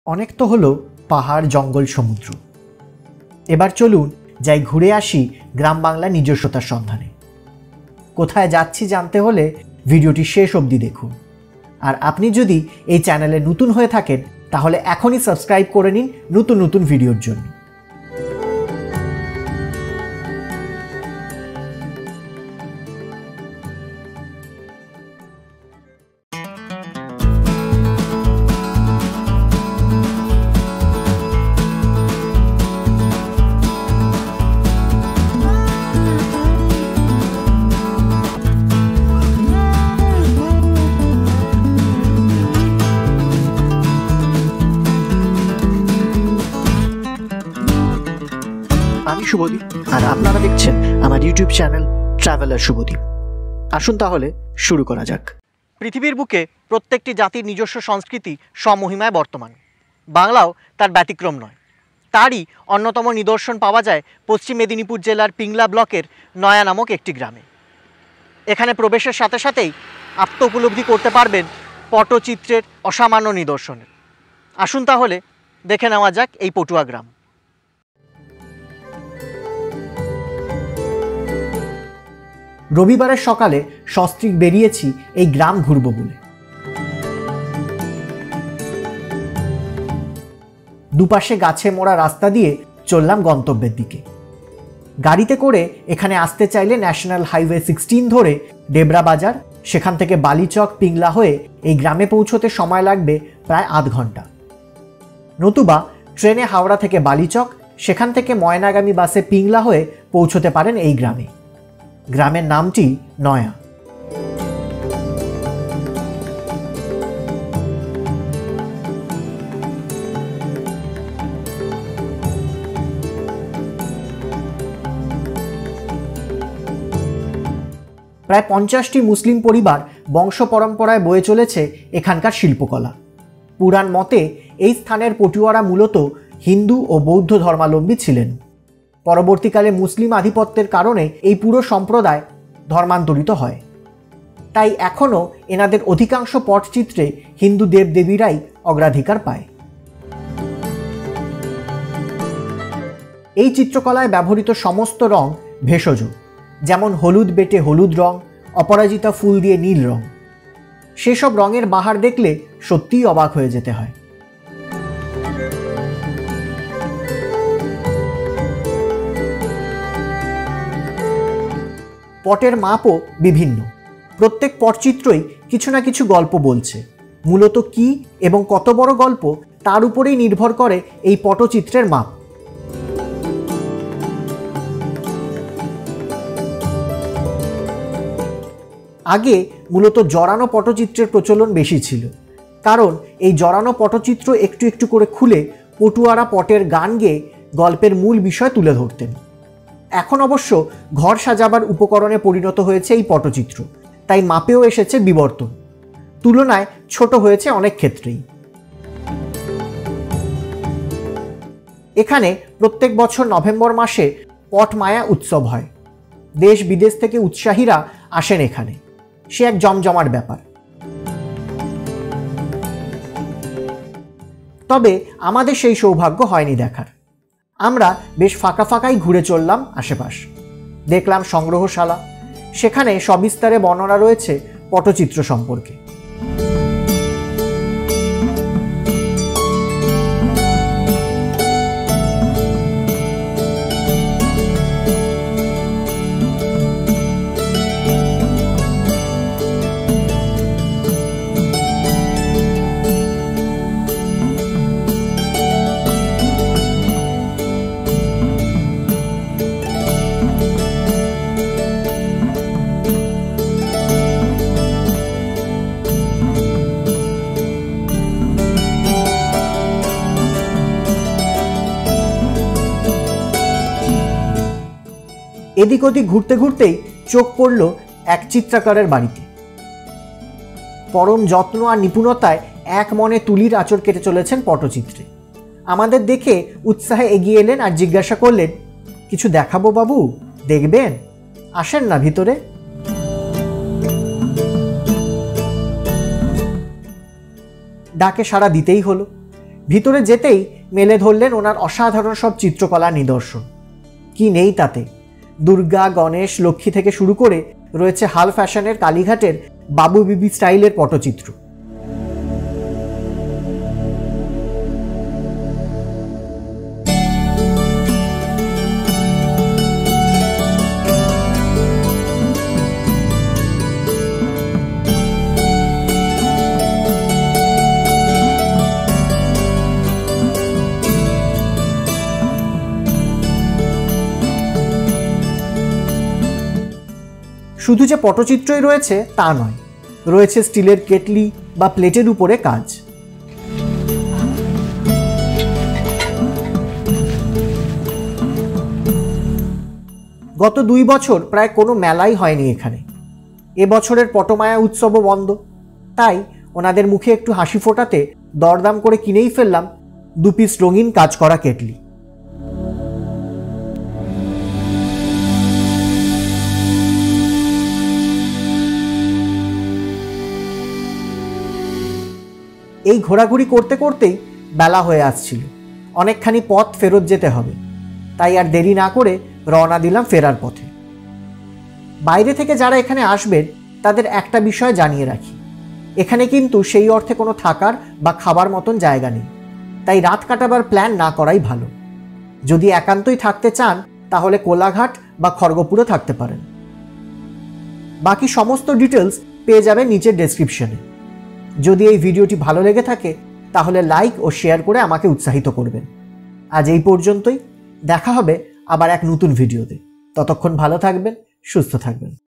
অনেক তো হলো পাহাড় জঙ্গল সমুদ্র। এবার চলুন যাই ঘুরে আসি গ্রাম বাংলা নিজস্বতার সন্ধানে। কোথায় যাচ্ছি জানতে হলে ভিডিওটি শেষ অবধি দেখুন। আর আপনি যদি এই চ্যানেলে নতুন হয়ে থাকেন তাহলে এখনই সাবস্ক্রাইব করে নিন নতুন নতুন ভিডিওর জন্য। আমি শুভদীপ আর আপনারা দেখছেন আমার ইউটিউব চ্যানেল ট্রাভেলার শুভদীপ। আসুন তাহলে শুরু করা যাক। পৃথিবীর বুকে প্রত্যেকটি জাতির নিজস্ব সংস্কৃতি স্বমহিমায় বর্তমান। বাংলাও তার ব্যতিক্রম নয়। তারই অন্যতম নিদর্শন পাওয়া যায় পশ্চিম মেদিনীপুর জেলার পিংলা ব্লকের নয়া নামক একটি গ্রামে। এখানে প্রবেশের সাথে সাথেই আত্ম উপলব্ধি করতে পারবেন পটচিত্রের অসামান্য নিদর্শনের। আসুন তাহলে দেখে নেওয়া যাক এই পটুয়া গ্রাম। রবিবারের সকালে সস্ত্রীক বেরিয়েছি এই গ্রাম ঘুরব বলে। দুপাশে গাছে মোড়া রাস্তা দিয়ে চললাম গন্তব্যের দিকে। গাড়িতে করে এখানে আসতে চাইলে ন্যাশনাল হাইওয়ে 16 ধরে ডেবরা বাজার, সেখান থেকে বালিচক পিংলা হয়ে এই গ্রামে পৌঁছতে সময় লাগবে প্রায় আধ ঘন্টা। নতুবা ট্রেনে হাওড়া থেকে বালিচক, সেখান থেকে ময়নাগামী বাসে পিংলা হয়ে পৌঁছতে পারেন এই গ্রামে। গ্রামের নামটি নয়া। প্রায় 50টি মুসলিম পরিবার বংশ পরম্পরায় বয়ে চলেছে এখানকার শিল্পকলা। পুরাণ মতে এই স্থানের পটুয়ারা মূলত হিন্দু ও বৌদ্ধ ধর্মাবলম্বী ছিলেন। পরবর্তীকালে মুসলিম আধিপত্যের কারণে এই পুরো সম্প্রদায় ধর্মান্তরিত হয়। তাই এখনও এনাদের অধিকাংশ পটচিত্রে হিন্দু দেবদেবীরাই অগ্রাধিকার পায়। এই চিত্রকলায় ব্যবহৃত সমস্ত রং ভেষজ, যেমন হলুদ বেটে হলুদ রং, অপরাজিতা ফুল দিয়ে নীল রং। সেসব রঙের বাহার দেখলে সত্যিই অবাক হয়ে যেতে হয়। পটের মাপও বিভিন্ন। প্রত্যেক পটচিত্রই কিছু না কিছু গল্প বলছে। মূলত কি এবং কত বড় গল্প তার উপরেই নির্ভর করে এই পটচিত্রের মাপ। আগে মূলত জড়ানো পটচিত্রের প্রচলন বেশি ছিল, কারণ এই জড়ানো পটচিত্র একটু একটু করে খুলে পটুয়ারা পটের গান গেয়ে গল্পের মূল বিষয় তুলে ধরতেন। এখন অবশ্য ঘর সাজাবার উপকরণে পরিণত হয়েছে এই পটচিত্র, তাই মাপেও এসেছে বিবর্তন। তুলনায় ছোট হয়েছে অনেক ক্ষেত্রেই। এখানে প্রত্যেক বছর নভেম্বর মাসে পটমায়া উৎসব হয়। দেশ বিদেশ থেকে উৎসাহীরা আসেন এখানে। সে এক জমজমাট ব্যাপার। তবে আমাদের সেই সৌভাগ্য হয়নি দেখার। আমরা বেশ ফাঁকা ফাঁকাই ঘুরে চললাম আশেপাশ। দেখলাম সংগ্রহশালা, সেখানে সবিস্তারে বর্ণনা রয়েছে পটচিত্র সম্পর্কে। এদিক ওদিক ঘুরতে ঘুরতেই চোখ পড়ল এক চিত্রকারের বাড়িতে। পরম যত্ন আর নিপুণতায় এক মনে তুলির আঁচড় কেটে চলেছেন পটচিত্রে। আমাদের দেখে উৎসাহে এগিয়ে এলেন আর জিজ্ঞাসা করলেন, কিছু দেখাবো বাবু, দেখবেন? আসেন না ভিতরে। ডাকে সাড়া দিতেই হলো। ভিতরে যেতেই মেলে ধরলেন ওনার অসাধারণ সব চিত্রকলা নিদর্শন। কি নেই তাতে, দুর্গা, গণেশ, লক্ষ্মী থেকে শুরু করে রয়েছে হাল ফ্যাশনের কালীঘাটের বাবু বিবি স্টাইলের পটচিত্র। শুধু যে পটচিত্রই রয়েছে তা নয়, রয়েছে স্টিলের কেটলি বা প্লেটের উপরে কাজ। গত 2 বছর প্রায় কোনো মেলাই হয়নি এখানে। এবছরের পটমায়া উৎসবও বন্ধ, তাই ওনাদের মুখে একটু হাসি ফোটাতে দরদাম করে কিনেই ফেললাম 2 পিস রঙিন কাজ করা কেটলি। এই ঘোরাঘুরি করতে করতেই বেলা হয়ে আসছিল, অনেকখানি পথ ফেরত যেতে হবে, তাই আর দেরি না করে রওনা দিলাম ফেরার পথে। বাইরে থেকে যারা এখানে আসবেন তাদের একটা বিষয় জানিয়ে রাখি, এখানে কিন্তু সেই অর্থে কোনো থাকার বা খাবার মতন জায়গা নেই, তাই রাত কাটাবার প্ল্যান না করাই ভালো। যদি একান্তই থাকতে চান তাহলে কোলাঘাট বা খড়গপুরে থাকতে পারেন। বাকি সমস্ত ডিটেলস পেয়ে যাবেন নিচের ডেসক্রিপশনে। যদি এই ভিডিওটি ভালো লেগে থাকে তাহলে লাইক ও শেয়ার করে আমাকে উৎসাহিত করবেন। আজ এই পর্যন্তই, দেখা হবে আবার এক নতুন ভিডিওতে। ততক্ষণ ভালো থাকবেন, সুস্থ থাকবেন।